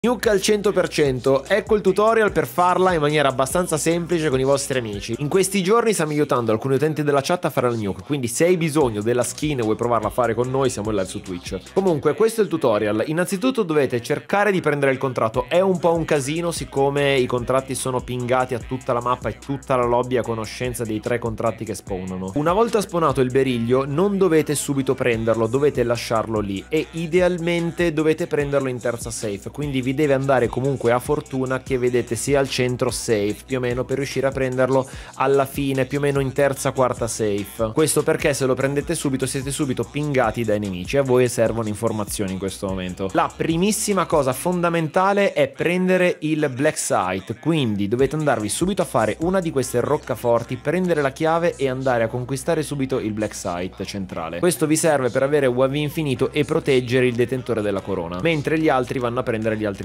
Nuke al 100%, ecco il tutorial per farla in maniera abbastanza semplice con i vostri amici. In questi giorni stiamo aiutando alcuni utenti della chat a fare la nuke, quindi se hai bisogno della skin e vuoi provarla a fare con noi siamo in live su Twitch. Comunque questo è il tutorial. Innanzitutto dovete cercare di prendere il contratto, è un po' un casino siccome i contratti sono pingati a tutta la mappa e tutta la lobby a conoscenza dei 3 contratti che spawnano. Una volta spawnato il beriglio non dovete subito prenderlo, dovete lasciarlo lì e idealmente dovete prenderlo in terza safe, quindi vi deve andare comunque a fortuna che vedete sia al centro safe più o meno per riuscire a prenderlo alla fine più o meno in terza quarta safe. Questo perché se lo prendete subito siete subito pingati dai nemici, a voi servono informazioni in questo momento. La primissima cosa fondamentale è prendere il black site, quindi dovete andarvi subito a fare una di queste roccaforti, prendere la chiave e andare a conquistare subito il black site centrale. Questo vi serve per avere UAV infinito e proteggere il detentore della corona, mentre gli altri vanno a prendere gli altri